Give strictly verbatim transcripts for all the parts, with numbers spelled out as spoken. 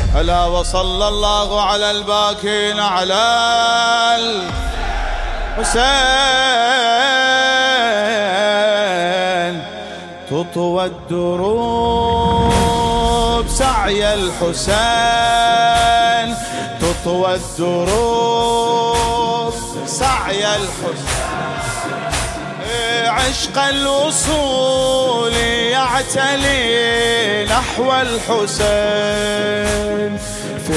ألا وصلى الله على الباكين على الحسين. تطوى الدروب سعي الحسين، تطوى الدروب سعي الحسين. عشق الوصول يعتلي نحو الحسين، في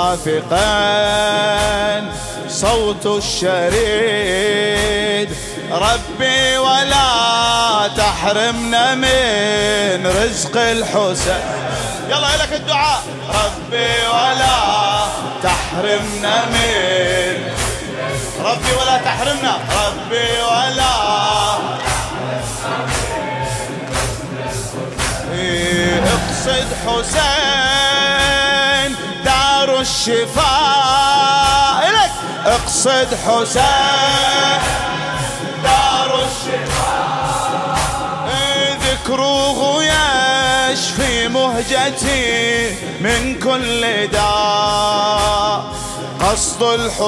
الخافقين صوت الشريد. ربي ولا تحرمنا من رزق الحسين. يلا إلك الدعاء. ربي ولا تحرمنا من، ربي ولا تحرمنا، ربي ولا اقصد حسين دار الشفاء. إلك اقصد حسين دار الشفاء، ذكره يشفي مهجتي من كل داء. قصد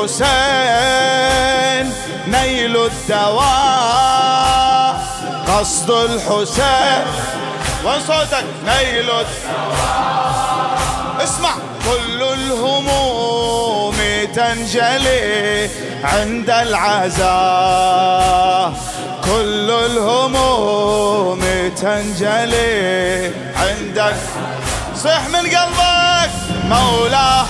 الحسين نيل الدواء، قصد الحسين وصوتك نيل الدواء. اسمع. كل الهموم تنجلي عند العزاء، كل الهموم تنجلي عندك. صح من قلبك. مولا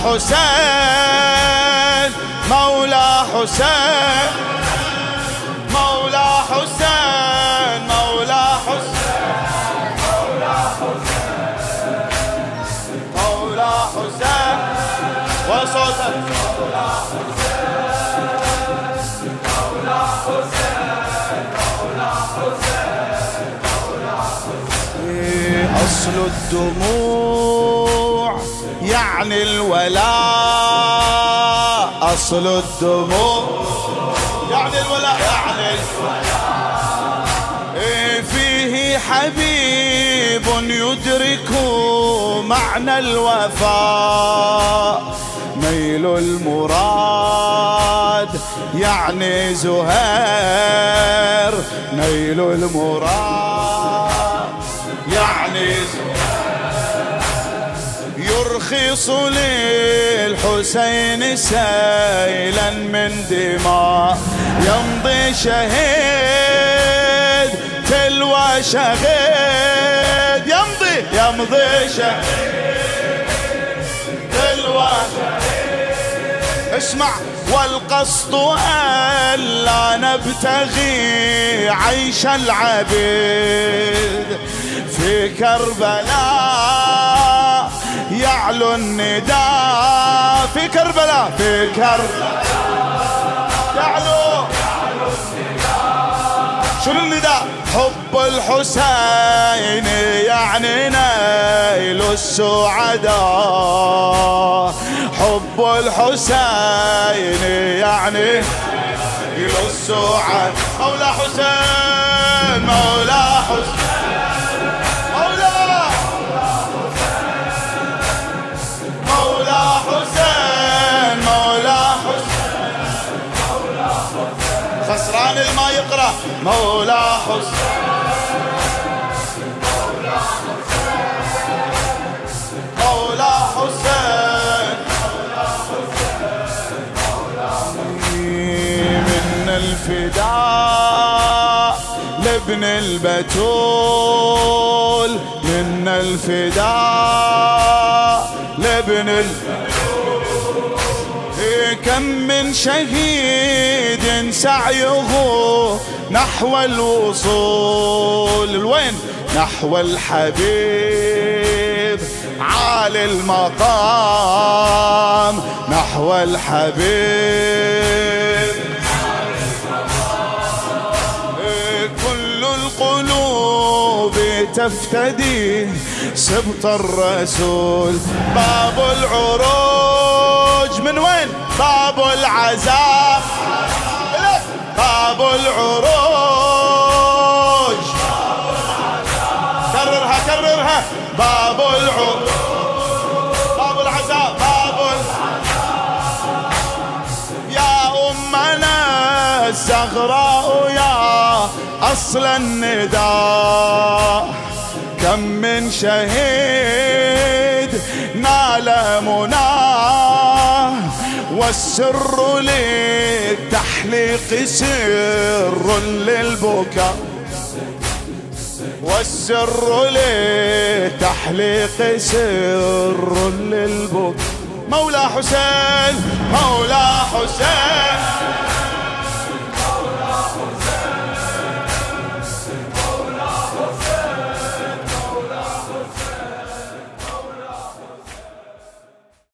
حسين، مولا حسين، مولا حسين، مولا حسين، مولا حسين، مولا حسين وصوتك. مولا حسين، مولا حسين، مولا حسين، مولا حسين. أصل الدموع يعني الولاء، أصل الدموع يعني الولاء، يعني الولاء. فيه حبيب يدرك معنى الوفاء، ميل المراد يعني زهير، نيل المراد يعني زهير. يرخص للحسين سيلا من دماء، يمضي شهيد تلوى شهيد، يمضي يمضي شهيد تلوى شهيد. اسمع. والقصد ألا نبتغي عيش العبيد، في كربلاء يعلو النداء، في كربلاء، في كربلاء يعلو النداء. شنو النداء؟ حب الحسين يعني نيل السعداء، حب الحسين يعني نيل السعداء. مولا حسين، مولا حسين، مولا مولا حسين، مولا حسين، مولا حسين. خسران الما يقرأ. مولا حسين، مولا حسين، مولا حسين، مولا حسين، مولا حسين. من الفداء لابن البتول، من الفداء لابن البتول. كم من شهيد سعيه نحو الوصول، وين؟ نحو الحبيب عالي المقام، نحو الحبيب. كل القلوب تفتدي سبط الرسول، باب العروج من وين؟ باب العذاب، باب العروج. كررها كررها. باب العروج، باب العذاب، الزغراء يا أصل النداء. كم من شهيد نال مناه والسر للتحليق سر للبكاء، والسر للتحليق سر للبكاء. مولا حسين مولا